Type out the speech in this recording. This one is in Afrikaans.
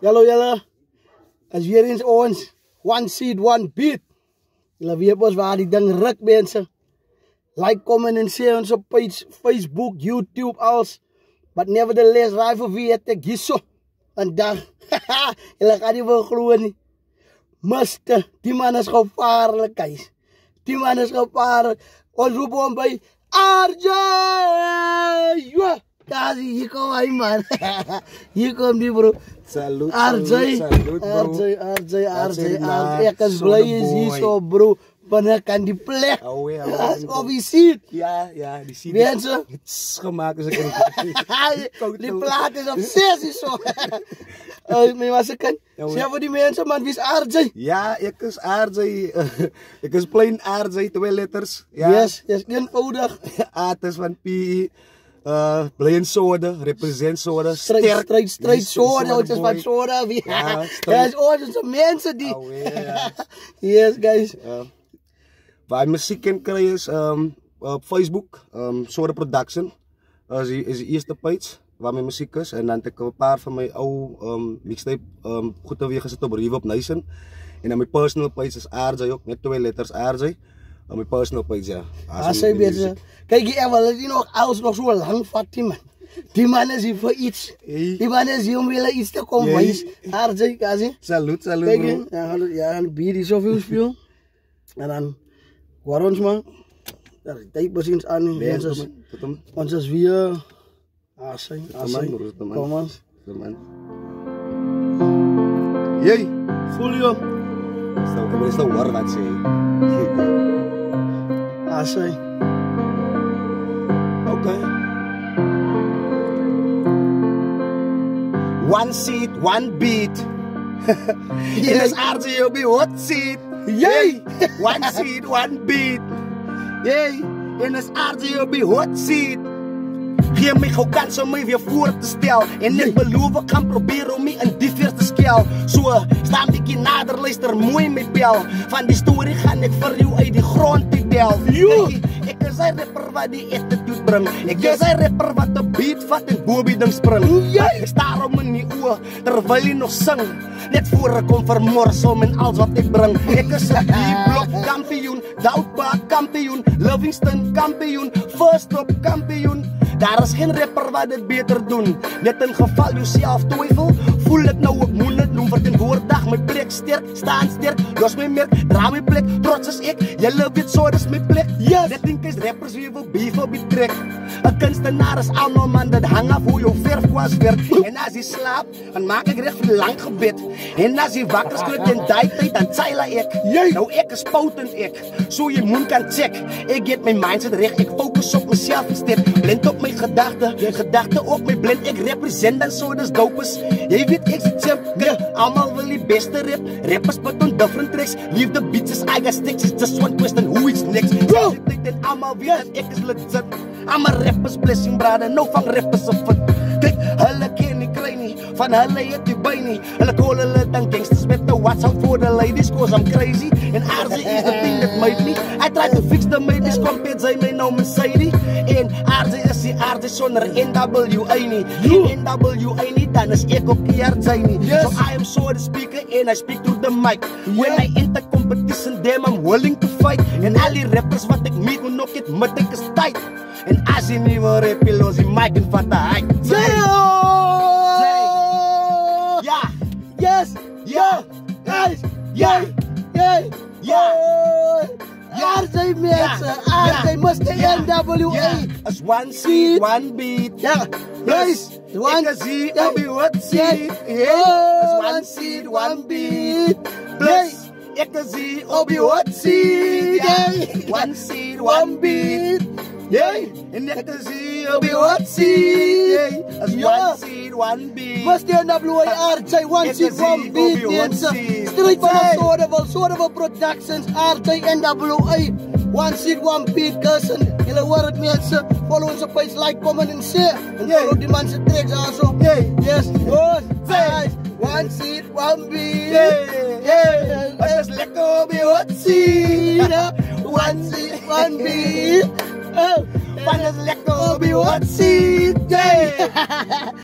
Julle, as weer eens ons, one seed, one beat. Julle weet ons waar die ding ruk, mense. Like, comment en share ons op page, Facebook, YouTube, alles. But nevertheless, raai vir wie het ek hierso. En dan, julle gaan nie wil glo nie. Mister, die man is gevaarlik, guys. Die man is gevaarlik. Ons roep hom by RJ! Kasi, hier kom hy, man. Hier kom die, bro. Salut, RJ, ek is blij is hier so, bro. Wanneer kan die plek? Of die seat? Ja, die seat. Mensen? Het is gemaakt als ik die plaat is op 6 is zo. Maar was ik kan? Zeg voor die mensen, man, wie is RJ? Ja, ik is RJ. Ik is plain RJ, 2 letters. Ja. Yes, eenvoudig. Ates van P. Blind soda, represent soda. Strijd soda, het is van soda. Ja, het is onze mensen die. Yes, guys. Waar muziek kan krijgen is op Facebook, Schauder Productions. Is de eerste page waar mijn muziek is. En dan heb ik een paar van mijn oude mixtape goed alweer gezet op HipHop Nation. En dan mijn personal page is RJ ook, met 2 letters RJ. Mijn personal page, ja. Kijk, je wil die nog alles nog zo lang vat, die man. Die man is hier voor iets. Die man is hier om weer iets te komen wijs. RJ, kasi. Salut, kijk, ja, een bier die zoveel speel. En dan, waar ons man. Daar is tijd precies aan. Ons is weer. Asai. Kom ons. Jee. Voel je? Ik is nou warm aan het zeggen. Asai. Okay. One seat, one beat. In this RJ you'll be hot seat. Yay! One seat, one beat. Yay! In this RJ you'll be hot seat. Geef my gauw kans om my weer voor te stel. En ek beloof ek gaan probeer om my in die veer te skel. So, staan bietjie nader, luister mooi my bel. Van die story gaan ek vir jou uit die grond te delf. Ek is hy rapper wat die attitude bring. Ek is hy rapper wat die beat vat en bobie ding spring. Ek staar om in die oor, terwyl jy nog sing. Net voor ek kom vermors om en alles wat ek bring. Ek is een B-block kampioen, Doubtback kampioen, Livingston kampioen, First Up kampioen. Daar is geen rapper wat dit beter doen. Net in geval jy self twyfel, voel ek nou ek moet dit doen. Verteenwoordig my plek sterk, staan sterk, los my merk, dra my plek, trots is ek. Julle weet so, dis my plek. Net dink is rappers wie wil beef op die trek. Een kunstenaar is allemaal man, dat hang af hoe jou verfkwas werk. En as hy slaap, dan maak ek recht vir lang gebed. En as hy wakker skrik in die tyd, dan tsyla ek. Nou ek is potent ek, so jy moet kan check. Ek get my mindset recht, ek focus op myself instead. Blind op my gedachte op my blind. Ek represent dan so, dis dope is. Jy weet ek is champ, allemaal wil die beste rap. Rappers put on different tracks, leave the beats as I got sticks. It's just one question, who is next? En allemaal weet dat ek is legit. I'm a rapper's blessing, brother, no van rappers of fit. Kijk, hulle ken nie, kry nie, van hulle het die by nie. Hulle call hulle dan gangsters met the watch out for the ladies, cause I'm crazy. And RJ is the thing that made me. I try to fix the maybes, compared sy my nou Mercedes. En RJ is die RJ sonder NWA nie. En NWA nie, dan is ek ook die RJ nie. So I am so the speaker and I speak through the mic. When I enter competition, damn, I'm willing to fight. En al die rappers wat ek meet, moet nog met ek is tight. En as jy nie wil rap, los die mic en vat die hype. Ja! Yes! Ja! Guys! Ja! RJ mensen! RJ Mr.NWA! As one seed, one beat. Ja! Guys! Ek is hier op die hot seat. As one seed, one beat. Plus, ek is hier op die hot seat. One seed, one beat. En ek is hier op die hot seat. As one seed, one beat. Mr.NWA, RJ, one seed, one beat, mensen. Strijd van Schauder Productions, RJ, NWA. One seed, one beat, guys. En jullie horen het, mensen. Follow onze page, like, comment en share. En follow die mensen tracks also. Yes, guys. One seed, one beat. Het is lekker op die hot seat. One seed, one beat. Van is lekker op die hot seat.